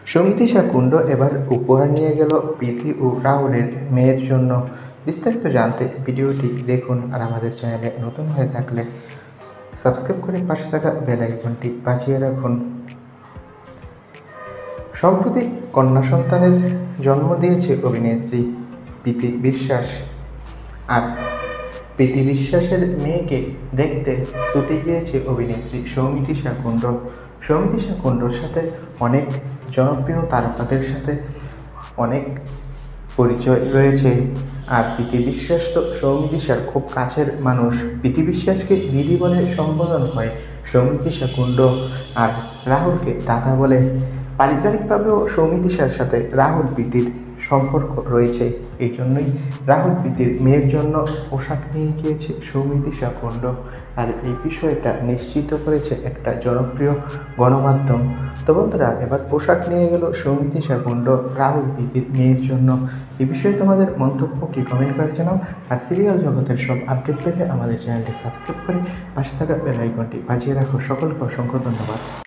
সৌমিতিশা কুণ্ড এবার উপহার নিয়ে গেল প্রীতি ও রাহুলের মেয়ের জন্য। বিস্তারিত জানতে ভিডিওটি দেখুন, আর আমাদের চ্যানেলে নতুন হয়ে থাকলে সাবস্ক্রাইব করে পাশে থাকা বেল আইকনটি বাজিয়ে রাখুন। সম্প্রতি কন্যা সন্তানের জন্ম দিয়েছে অভিনেত্রী প্রীতি বিশ্বাস। আর প্রীতি বিশ্বাসের মেয়েকে দেখতে ছুটে গিয়েছে অভিনেত্রী সৌমিতিশা কুণ্ড। সৌমিতিশা কুণ্ডর সাথে অনেক জনপ্রিয় তারকাদের সাথে অনেক পরিচয় রয়েছে। আর প্রীতি বিশ্বাস তো সৌমিতিশার খুব কাছের মানুষ। প্রীতি বিশ্বাসকে দিদি বলে সম্বোধন করে সৌমিতিশা কুণ্ড, আর রাহুলকে দাদা বলে। পারিবারিকভাবেও সৌমিতিশার সাথে রাহুল প্রীতির সম্পর্ক রয়েছে। এই জন্যই রাহুল প্রীতির মেয়ের জন্য পোশাক নিয়ে গিয়েছে সৌমিতিশা কুণ্ড। আর এই বিষয়টা নিশ্চিত করেছে একটা জনপ্রিয় গণমাধ্যম। তো বন্ধুরা, এবার পোশাক নিয়ে গেল সৌমিতিশা কুণ্ড রাহুল প্রীতির মেয়ের জন্য। এই বিষয়ে তোমাদের মন্তব্য কি কমেন্ট করে জানাও। আর সিরিয়াল জগতের সব আপডেট পেতে আমাদের চ্যানেলটি সাবস্ক্রাইব করে পাশে থাকা বেল আইকনটি বাজিয়ে রাখো। সকলকে অসংখ্য ধন্যবাদ।